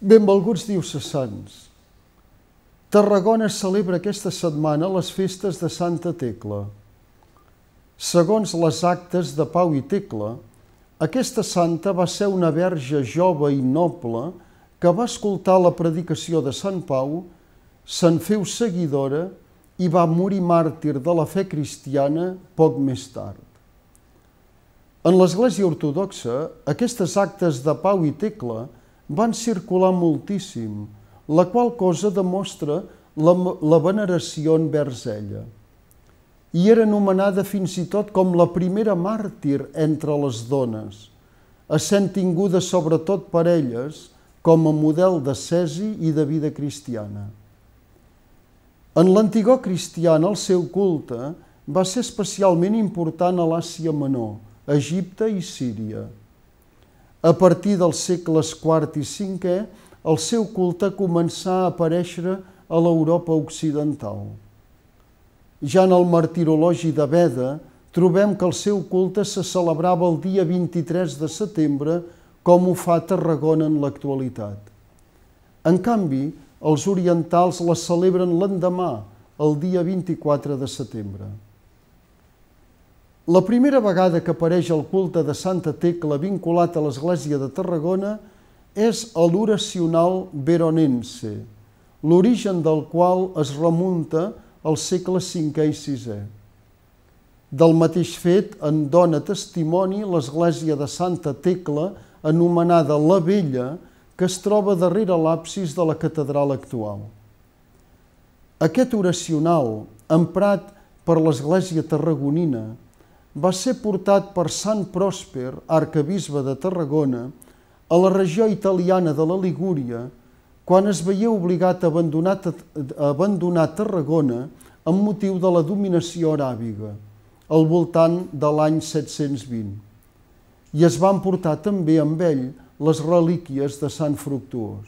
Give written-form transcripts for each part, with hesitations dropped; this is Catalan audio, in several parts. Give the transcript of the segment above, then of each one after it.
Benvolguts diocesans. Tarragona celebra aquesta setmana les festes de Santa Tecla. Segons les actes de Pau i Tecla, aquesta santa va ser una verge jove i noble que va escoltar la predicació de Sant Pau, se'n feu seguidora i va morir màrtir de la fe cristiana poc més tard. En l'Església Ortodoxa, aquestes actes de Pau i Tecla van circular moltíssim, la qual cosa demostra la veneració envers ella. I era anomenada fins i tot com la primera màrtir entre les dones, essent tinguda sobretot per elles com a model d'ascesi i de vida cristiana. En l'antigor cristiana, el seu culte va ser especialment important a l'Àsia Menor, Egipte i Síria. A partir dels segles IV i V, el seu culte començà a aparèixer a l'Europa occidental. Ja en el martirologi de Beda trobem que el seu culte se celebrava el dia 23 de setembre, com ho fa Tarragona en l'actualitat. En canvi, els orientals la celebren l'endemà, el dia 24 de setembre. La primera vegada que apareix el culte de Santa Tecla vinculat a l'Església de Tarragona és a l'oracional veronense, l'origen del qual es remunta als segles V i VI. Del mateix fet en dona testimoni l'Església de Santa Tecla, anomenada la Vella, que es troba darrere l'absis de la catedral actual. Aquest oracional, emprat per l'Església tarragonina, va ser portat per Sant Pròsper, arquebisbe de Tarragona, a la regió italiana de la Ligúria, quan es veié obligat a abandonar Tarragona amb motiu de la dominació aràbiga, al voltant de l'any 720. I es van portar també amb ell les relíquies de Sant Fructuós.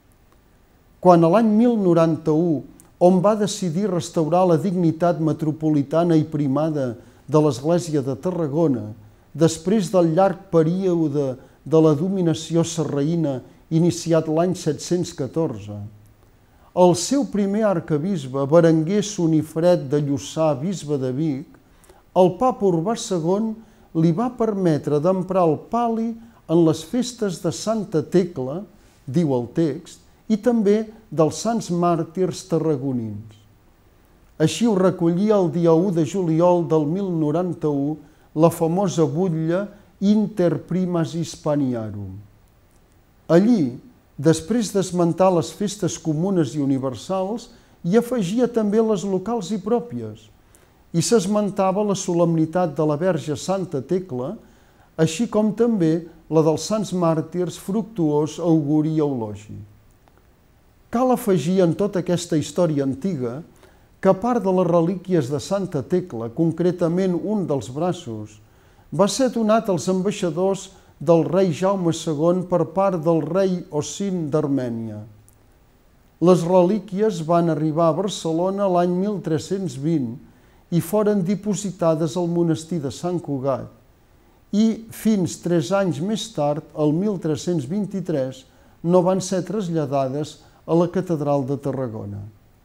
Quan a l'any 1091 hom va decidir restaurar la dignitat metropolitana i primada de l'Església de Tarragona, després del llarg període de la dominació sarraïna iniciat l'any 714, el seu primer arquebisbe, Berenguer Sunifred de Lluçà, bisbe de Vic, el papa Urbà II li va permetre d'emprar el pali en les festes de Santa Tecla, diu el text, i també dels sants màrtirs tarragonins. Així ho recollia el dia 1 de juliol del 1091 la famosa butlla Inter Primas Hispaniarum. Allí, després d'esmentar les festes comunes i universals, hi afegia també les locals i pròpies, i s'esmentava la solemnitat de la Verge Santa Tecla, així com també la dels sants màrtirs Fructuós, Auguri i Eulogi. Cal afegir en tota aquesta història antiga que a part de les relíquies de Santa Tecla, concretament un dels braços, va ser donat als ambaixadors del rei Jaume II per part del rei Ossin d'Armènia. Les relíquies van arribar a Barcelona l'any 1320 i foren dipositades al monestir de Sant Cugat i fins 3 anys més tard, el 1323, no van ser traslladades a la catedral de Tarragona.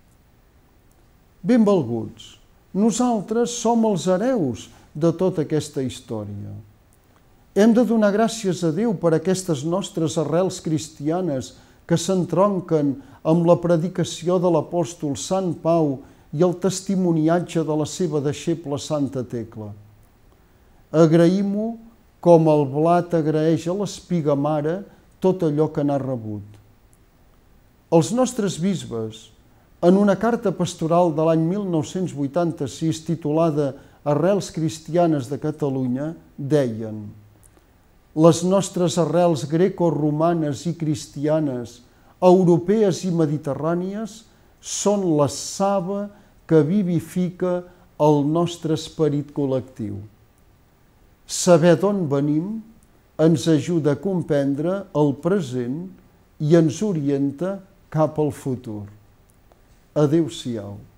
Benvolguts, nosaltres som els hereus de tota aquesta història. Hem de donar gràcies a Déu per aquestes nostres arrels cristianes que s'entronquen amb la predicació de l'apòstol Sant Pau i el testimoniatge de la seva deixebla Santa Tecla. Agraïm-ho com el blat agraeix a l'espiga mare tot allò que n'ha rebut. Els nostres bisbes, en una carta pastoral de l'any 1986 titulada Arrels cristianes de Catalunya, deien: les nostres arrels greco-romanes i cristianes, europees i mediterrànies, són la saba que vivifica el nostre esperit col·lectiu. Saber d'on venim ens ajuda a comprendre el present i ens orienta cap al futur. Adéu-siau.